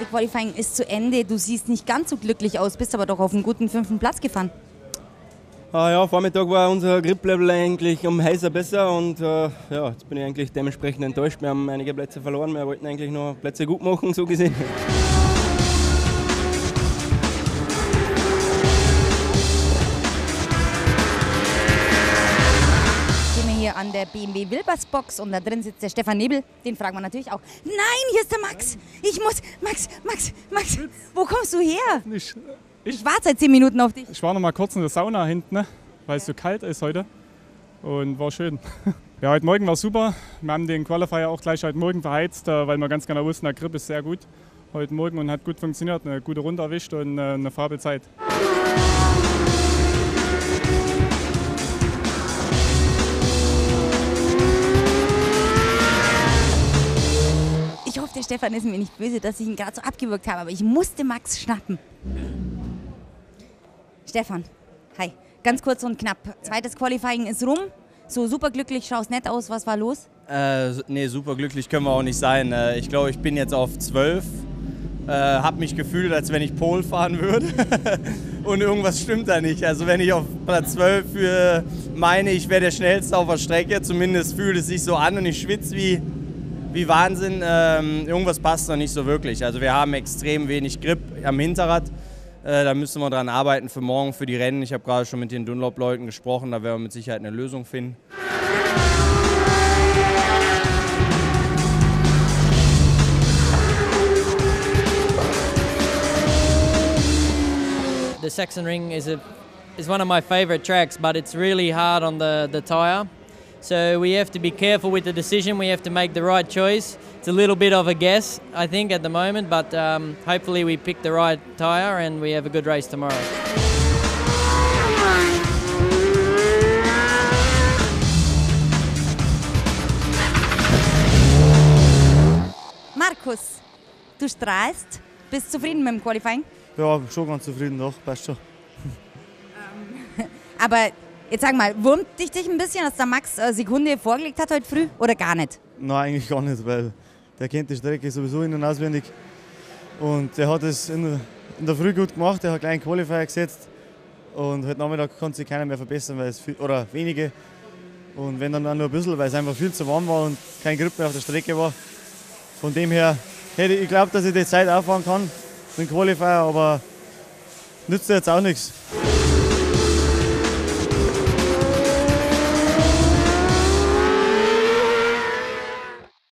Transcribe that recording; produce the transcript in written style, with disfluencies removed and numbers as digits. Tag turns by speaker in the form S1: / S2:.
S1: Qualifying ist zu Ende. Du siehst nicht ganz so glücklich aus, bist aber doch auf einen guten 5. Platz gefahren.
S2: Ja, Vormittag war unser Grip-Level eigentlich um heißer besser und jetzt bin ich eigentlich dementsprechend enttäuscht. Wir haben einige Plätze verloren, wir wollten eigentlich noch Plätze gut machen, so gesehen.
S1: Hier an der BMW Wilbersbox und da drin sitzt der Stefan Nebel, den fragen wir natürlich auch. Nein, hier ist der Max. Ich muss, Max, wo kommst du her? Ich warte seit 10 Minuten auf dich.
S3: Ich war noch mal kurz in der Sauna hinten, ne? Weil es so kalt ist heute und war schön. Ja, heute Morgen war super. Wir haben den Qualifier auch gleich heute Morgen verheizt, weil wir ganz genau wussten, der Grip ist sehr gut heute Morgen und hat gut funktioniert, eine gute Runde erwischt und eine Fabelzeit.
S1: Ich hoffe, der Stefan ist mir nicht böse, dass ich ihn gerade so abgewürgt habe, aber ich musste Max schnappen. Stefan, hi. Ganz kurz und knapp. Zweites Qualifying ist rum. So superglücklich, schaust nett aus. Was war los?
S4: Nee, superglücklich können wir auch nicht sein. Ich glaube, ich bin jetzt auf 12. Habe mich gefühlt, als wenn ich Pole fahren würde. Und irgendwas stimmt da nicht. Also wenn ich auf Platz 12 meine, ich wäre der Schnellste auf der Strecke, zumindest fühlt es sich so an und ich schwitze wie Wahnsinn. Irgendwas passt noch nicht so wirklich. Also wir haben extrem wenig Grip am Hinterrad. Da müssen wir dran arbeiten für morgen, für die Rennen. Ich habe gerade schon mit den Dunlop-Leuten gesprochen, da werden wir mit Sicherheit eine Lösung finden.
S5: The Sachsenring is one of my favorite tracks, but it's really hard on the tire. So we have to be careful with the decision. We have to make the right choice. It's a little bit of a guess, I think, at the moment, but hopefully we pick the right tyre and we have a good race tomorrow.
S1: Markus, du strahlst. Bist du zufrieden mit dem Qualifying?
S6: Ja, schon ganz zufrieden, doch, passt schon.
S1: Aber jetzt sag mal, wurmt dich ein bisschen, dass der Max Sekunde vorgelegt hat heute früh oder gar nicht?
S6: Nein, eigentlich gar nicht, weil der kennt die Strecke sowieso in- und auswendig. Und der hat es in der Früh gut gemacht, der hat gleich einen Qualifier gesetzt. Und heute Nachmittag konnte sich keiner mehr verbessern, weil oder wenige. Und wenn dann nur ein bisschen, weil es einfach viel zu warm war und kein Grip mehr auf der Strecke war. Von dem her hätte ich geglaubt, dass ich die Zeit auffahren kann, den Qualifier, aber nützt jetzt auch nichts.